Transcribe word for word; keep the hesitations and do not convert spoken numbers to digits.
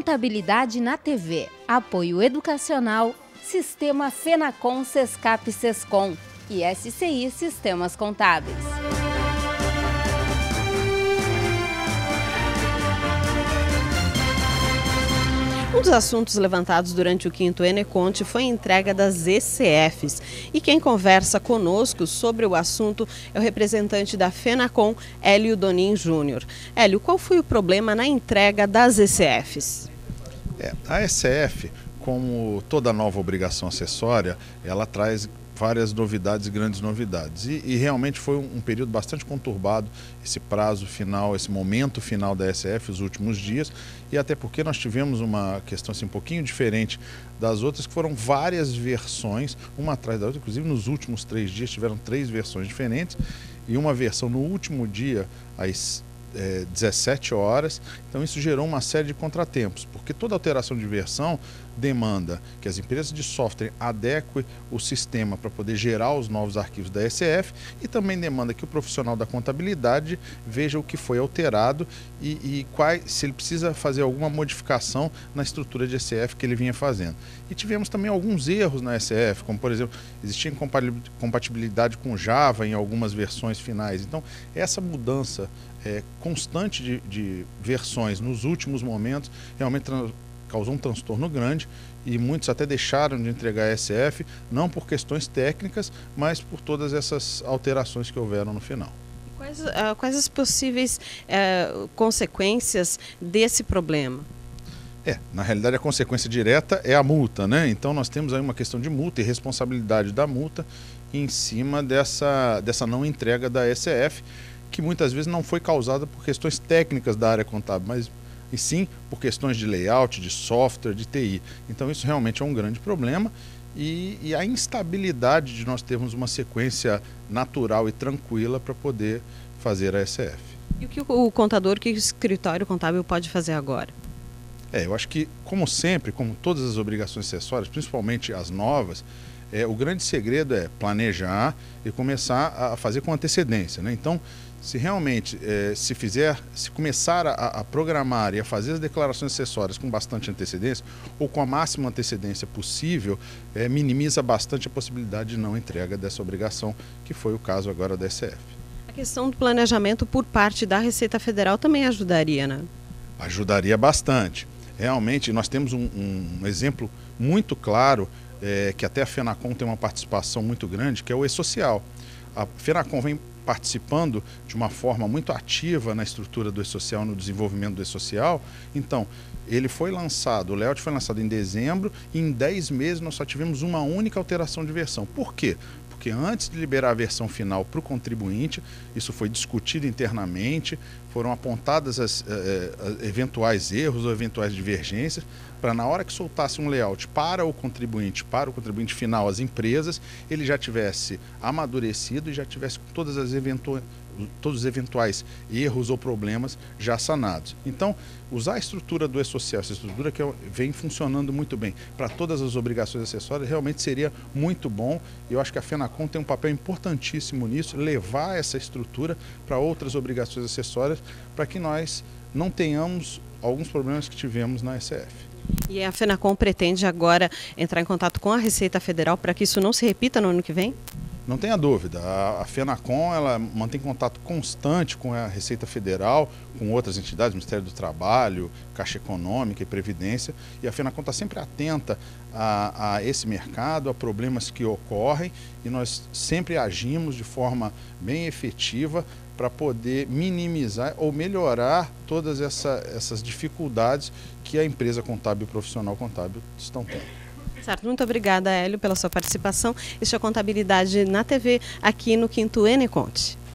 Contabilidade na T V, apoio educacional, Sistema Fenacom Sescap Sescom e S C I Sistemas Contábeis. Um dos assuntos levantados durante o quinto Eneconte foi a entrega das E C Fs. E quem conversa conosco sobre o assunto é o representante da Fenacom, Hélio Donin Júnior. Hélio, qual foi o problema na entrega das E C Fs? É, a E C F, como toda nova obrigação acessória, ela traz várias novidades, grandes novidades. E, e realmente foi um, um período bastante conturbado, esse prazo final, esse momento final da E C F, os últimos dias, e até porque nós tivemos uma questão assim, um pouquinho diferente das outras, que foram várias versões, uma atrás da outra, inclusive nos últimos três dias tiveram três versões diferentes, e uma versão no último dia, às é, dezessete horas, então isso gerou uma série de contratempos, porque toda alteração de versão demanda que as empresas de software adequem o sistema para poder gerar os novos arquivos da E C F e também demanda que o profissional da contabilidade veja o que foi alterado e, e qual, se ele precisa fazer alguma modificação na estrutura de E C F que ele vinha fazendo. E tivemos também alguns erros na E C F, como por exemplo, existia incompatibilidade com Java em algumas versões finais. Então, essa mudança é, constante de, de versões nos últimos momentos realmente causou um transtorno grande e muitos até deixaram de entregar a E C F, não por questões técnicas, mas por todas essas alterações que houveram no final. Quais, uh, quais as possíveis uh, consequências desse problema? É, na realidade a consequência direta é a multa, né? Então nós temos aí uma questão de multa e responsabilidade da multa em cima dessa, dessa não entrega da E C F, que muitas vezes não foi causada por questões técnicas da área contábil, mas e sim por questões de layout, de software, de T I. Então isso realmente é um grande problema e, e a instabilidade de nós termos uma sequência natural e tranquila para poder fazer a E C F. E o que o contador, o que o escritório contábil pode fazer agora? É, eu acho que, como sempre, como todas as obrigações acessórias, principalmente as novas, é, o grande segredo é planejar e começar a fazer com antecedência, né? Então, se realmente eh, se fizer, se começar a, a programar e a fazer as declarações acessórias com bastante antecedência ou com a máxima antecedência possível, eh, minimiza bastante a possibilidade de não entrega dessa obrigação, que foi o caso agora da E C F. A questão do planejamento por parte da Receita Federal também ajudaria, né? Ajudaria bastante. Realmente, nós temos um, um exemplo muito claro, eh, que até a Fenacom tem uma participação muito grande, que é o E-Social. A Fenacom vem participando de uma forma muito ativa na estrutura do E-Social, no desenvolvimento do E-Social. Então, ele foi lançado, o layout foi lançado em dezembro e em dez meses nós só tivemos uma única alteração de versão. Por quê? Porque antes de liberar a versão final para o contribuinte, isso foi discutido internamente, foram apontadas as, eh, eventuais erros ou eventuais divergências, para na hora que soltasse um layout para o contribuinte, para o contribuinte final, as empresas, ele já tivesse amadurecido e já tivesse todas as eventuais todos os eventuais erros ou problemas já sanados. Então, usar a estrutura do E-Social, essa estrutura que vem funcionando muito bem para todas as obrigações acessórias, realmente seria muito bom. E eu acho que a Fenacom tem um papel importantíssimo nisso, levar essa estrutura para outras obrigações acessórias, para que nós não tenhamos alguns problemas que tivemos na E C F. E a Fenacom pretende agora entrar em contato com a Receita Federal para que isso não se repita no ano que vem? Não tenha dúvida, a Fenacom ela mantém contato constante com a Receita Federal, com outras entidades, Ministério do Trabalho, Caixa Econômica e Previdência, e a Fenacom está sempre atenta a, a esse mercado, a problemas que ocorrem, e nós sempre agimos de forma bem efetiva para poder minimizar ou melhorar todas essa, essas dificuldades que a empresa contábil e o profissional contábil estão tendo. Certo, muito obrigada, Hélio, pela sua participação. Este é a Contabilidade na T V, aqui no quinto Eneconte.